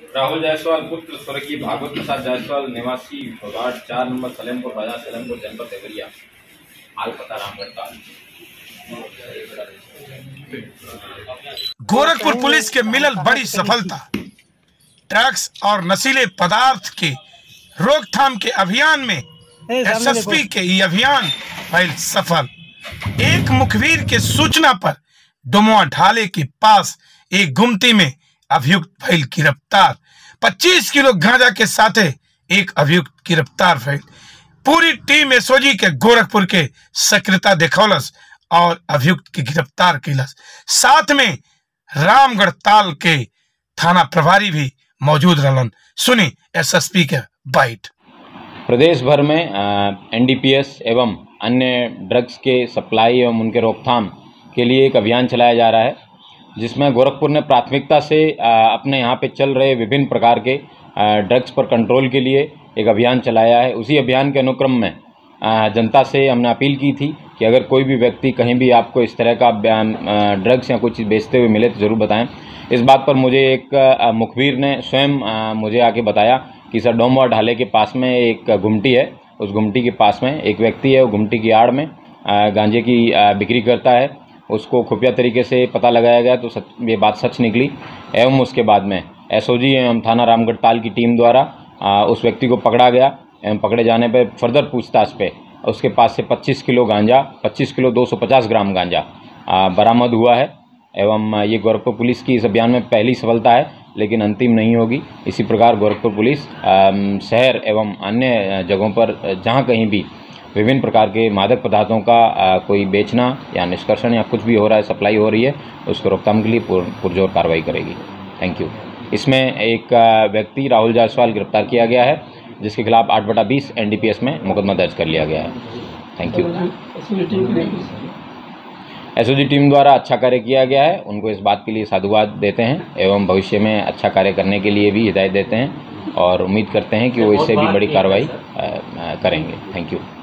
राहुल जायसवाल पुत्र स्वर्गीय भागवत प्रसाद जायसवाल निवासी वार्ड 4 नंबर सलेमपुर बाजार सलेमपुर जनपद देवरिया हाल पता रामगढ़। गोरखपुर पुलिस के मिलल बड़ी सफलता। ड्रग्स और नशीले पदार्थ के रोकथाम के अभियान में एसएसपी के ये अभियान भइल सफल। एक मुखबिर के सूचना पर डुमवा ढाले के पास एक गुमती में अभियुक्त भइल गिरफ्तार। 25 किलो गांजा के साथे एक अभियुक्त गिरफ्तार भइल। पूरी टीम एसओजी के गोरखपुर के सक्रियता देखौलस और अभियुक्त के गिरफ्तार कैलस। साथ में रामगढ़ ताल के थाना प्रभारी भी मौजूद रहलन। सुनी एसएसपी के बाइट। प्रदेश भर में एनडीपीएस एवं अन्य ड्रग्स के सप्लाई एवं उनके रोकथाम के लिए एक अभियान चलाया जा रहा है, जिसमें गोरखपुर ने प्राथमिकता से अपने यहाँ पे चल रहे विभिन्न प्रकार के ड्रग्स पर कंट्रोल के लिए एक अभियान चलाया है। उसी अभियान के अनुक्रम में जनता से हमने अपील की थी कि अगर कोई भी व्यक्ति कहीं भी आपको इस तरह का ड्रग्स या कोई चीज़ बेचते हुए मिले तो ज़रूर बताएं। इस बात पर मुझे एक मुखबिर ने स्वयं मुझे आके बताया कि सर डोमवा ढाले के पास में एक गुमटी है, उस गुमटी के पास में एक व्यक्ति है, वो गुमटी की आड़ में गांजे की बिक्री करता है। उसको खुफिया तरीके से पता लगाया गया तो ये बात सच निकली एवं उसके बाद में एसओजी एवं थाना रामगढ़ ताल की टीम द्वारा उस व्यक्ति को पकड़ा गया एवं पकड़े जाने पर फर्दर पूछताछ पे उसके पास से 25 किलो गांजा 25 किलो 250 ग्राम गांजा बरामद हुआ है। एवं ये गोरखपुर पुलिस की इस अभियान में पहली सफलता है, लेकिन अंतिम नहीं होगी। इसी प्रकार गोरखपुर पुलिस शहर एवं अन्य जगहों पर जहाँ कहीं भी विभिन्न प्रकार के मादक पदार्थों का कोई बेचना या निष्कर्षण या कुछ भी हो रहा है, सप्लाई हो रही है, उसको रोकथाम के लिए पुरजोर कार्रवाई करेगी। Thank you. इसमें एक व्यक्ति राहुल जायसवाल गिरफ्तार किया गया है, जिसके खिलाफ 8/20 एनडीपीएस में मुकदमा दर्ज कर लिया गया है। Thank you. एसओजी टीम द्वारा अच्छा कार्य किया गया है, उनको इस बात के लिए साधुवाद देते हैं एवं भविष्य में अच्छा कार्य करने के लिए भी हिदायत देते हैं और उम्मीद करते हैं कि वो इससे भी बड़ी कार्रवाई करेंगे। Thank you.